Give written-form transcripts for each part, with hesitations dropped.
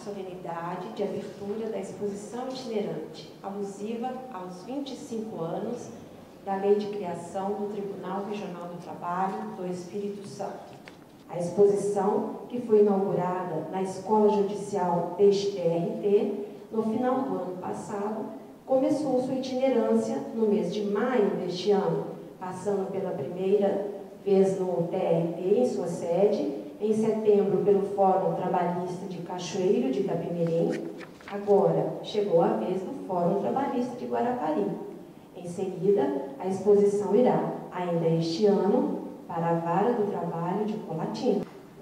solenidade de abertura da exposição itinerante, alusiva aos 25 anos da Lei de Criação do Tribunal Regional do Trabalho do Espírito Santo. A exposição, que foi inaugurada na Escola Judicial deste TRT no final do ano passado, começou sua itinerância no mês de maio deste ano, passando pela primeira vez no TRT, em sua sede, em setembro pelo Fórum Trabalhista de Cachoeiro de Itapemirim, agora chegou a vez do Fórum Trabalhista de Guarapari. Em seguida, a exposição irá, ainda este ano, para a Vara do Trabalho de Colatina.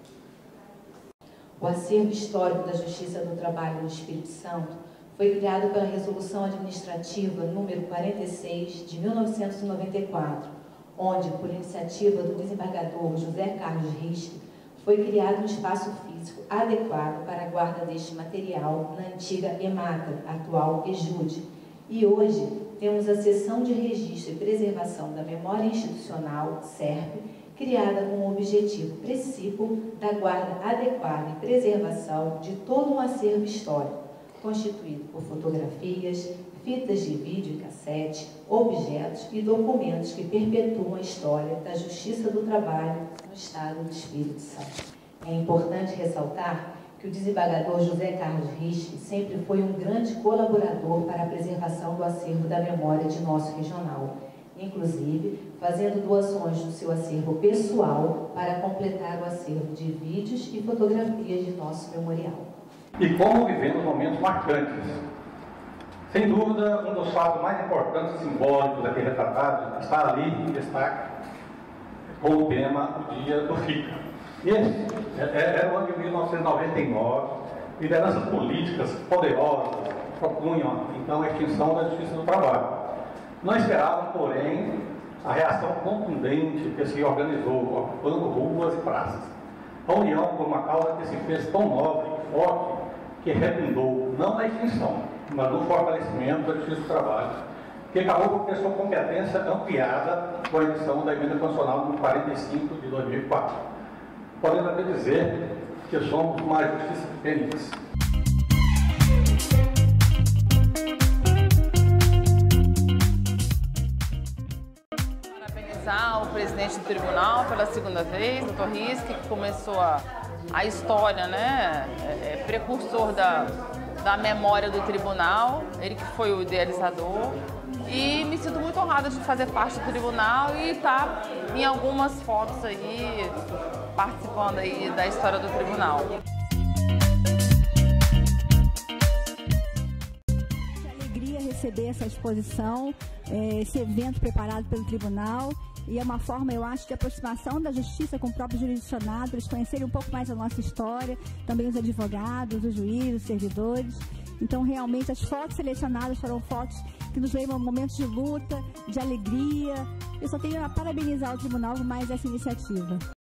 O acervo histórico da Justiça do Trabalho no Espírito Santo foi criado pela Resolução Administrativa número 46 de 1994, onde, por iniciativa do desembargador José Carlos Risque, foi criado um espaço físico adequado para a guarda deste material na antiga EMATRA, atual EJUD. E hoje temos a Seção de Registro e Preservação da Memória Institucional, SERP, criada com o objetivo principal da guarda adequada e preservação de todo um acervo histórico, constituído por fotografias, fitas de vídeo e cassete, objetos e documentos que perpetuam a história da Justiça do Trabalho no Estado do Espírito Santo. É importante ressaltar que o desembargador José Carlos Risque sempre foi um grande colaborador para a preservação do acervo da memória de nosso regional, inclusive fazendo doações do seu acervo pessoal para completar o acervo de vídeos e fotografias de nosso memorial. E como vivemos momentos marcantes. Sem dúvida, um dos fatos mais importantes e simbólicos aqui retratados está ali em destaque com o tema o Dia do FICA. Esse era o ano de 1999, lideranças políticas poderosas propunham então a extinção da Justiça do Trabalho. Não esperavam, porém, a reação contundente que se organizou, ocupando ruas e praças. A união por uma causa que se fez tão nobre e forte que redundou não na extinção, mas no fortalecimento da Justiça do Trabalho, que acabou por ter sua competência ampliada com a edição da Emenda Constitucional número 45 de 2004. Podemos até dizer que somos uma justiça que tem isso. Parabenizar o presidente do tribunal pela segunda vez, o Dr. Risque, que começou a história, né, precursor da memória do tribunal, ele que foi o idealizador. E me sinto muito honrada de fazer parte do tribunal e estar em algumas fotos aí, participando aí da história do tribunal. Que alegria receber essa exposição, esse evento preparado pelo tribunal. E é uma forma, eu acho, de aproximação da justiça com o próprio jurisdicionado, eles conhecerem um pouco mais a nossa história, também os advogados, os juízes, os servidores. Então, realmente, as fotos selecionadas foram fotos que nos lembram momentos de luta, de alegria. Eu só tenho a parabenizar o tribunal por mais essa iniciativa.